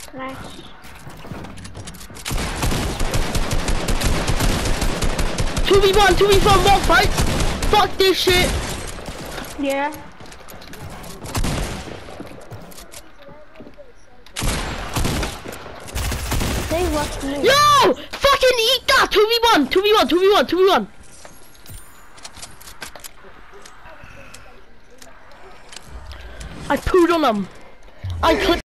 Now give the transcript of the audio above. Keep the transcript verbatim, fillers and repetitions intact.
Nice. two v one, two v one, one fight. Fuck this shit. Yeah. They watched me. Yo! Fucking eat that! two v one, two v one, two v one, two v one. I pooed on them. I clicked.